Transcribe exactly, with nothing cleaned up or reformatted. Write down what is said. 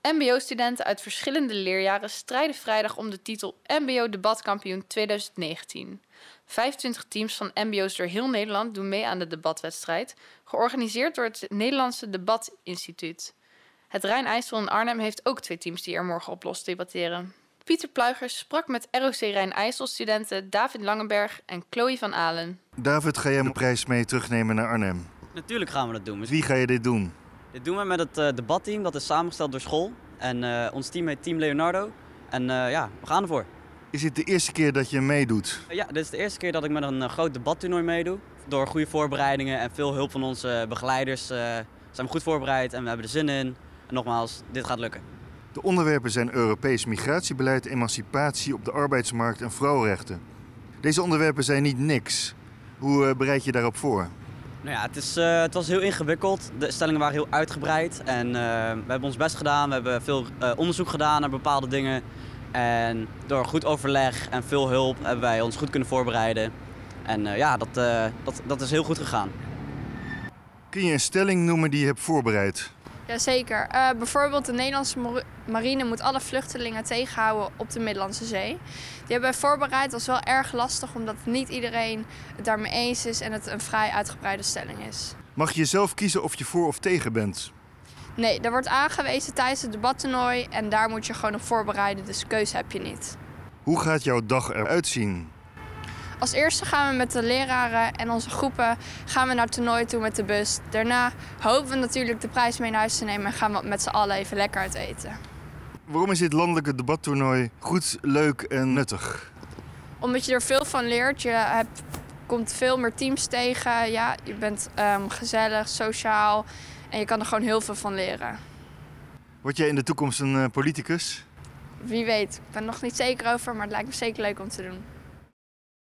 M B O-studenten uit verschillende leerjaren strijden vrijdag om de titel M B O-debatkampioen tweeduizend negentien. vijfentwintig teams van M B O's door heel Nederland doen mee aan de debatwedstrijd, georganiseerd door het Nederlandse Debatinstituut. Het Rijn-IJssel in Arnhem heeft ook twee teams die er morgen op los debatteren. Pieter Pluijgers sprak met R O C Rijn-IJssel-studenten David Langenberg en Chloe van Alen. David, ga jij een prijs mee terugnemen naar Arnhem? Natuurlijk gaan we dat doen. Met wie ga je dit doen? Dit doen we met het uh, debatteam, dat is samengesteld door school. En uh, ons team heet Team Leonardo. En uh, ja, we gaan ervoor. Is dit de eerste keer dat je meedoet? Uh, ja, dit is de eerste keer dat ik met een uh, groot debattoernooi meedoe. Door goede voorbereidingen en veel hulp van onze begeleiders uh, zijn we goed voorbereid en we hebben er zin in. En nogmaals, dit gaat lukken. De onderwerpen zijn Europees migratiebeleid, emancipatie op de arbeidsmarkt en vrouwenrechten. Deze onderwerpen zijn niet niks. Hoe uh, bereid je daarop voor? Nou ja, het, is, uh, het was heel ingewikkeld. De stellingen waren heel uitgebreid. En uh, we hebben ons best gedaan. We hebben veel uh, onderzoek gedaan naar bepaalde dingen. En door goed overleg en veel hulp hebben wij ons goed kunnen voorbereiden. En uh, ja, dat, uh, dat, dat is heel goed gegaan. Kun je een stelling noemen die je hebt voorbereid? Jazeker. Uh, bijvoorbeeld de Nederlandse marine moet alle vluchtelingen tegenhouden op de Middellandse Zee. Die hebben wij voorbereid. Dat is wel erg lastig omdat niet iedereen het daarmee eens is en het een vrij uitgebreide stelling is. Mag je zelf kiezen of je voor of tegen bent? Nee, dat wordt aangewezen tijdens het debattoernooi en daar moet je gewoon op voorbereiden, dus keuze heb je niet. Hoe gaat jouw dag eruit zien? Als eerste gaan we met de leraren en onze groepen gaan we naar het toernooi toe met de bus. Daarna hopen we natuurlijk de prijs mee naar huis te nemen en gaan we met z'n allen even lekker uit eten. Waarom is dit landelijke debattoernooi goed, leuk en nuttig? Omdat je er veel van leert. Je hebt, komt veel meer teams tegen. Ja, je bent um, gezellig, sociaal en je kan er gewoon heel veel van leren. Word jij in de toekomst een uh, politicus? Wie weet, ik ben er nog niet zeker over, maar het lijkt me zeker leuk om te doen.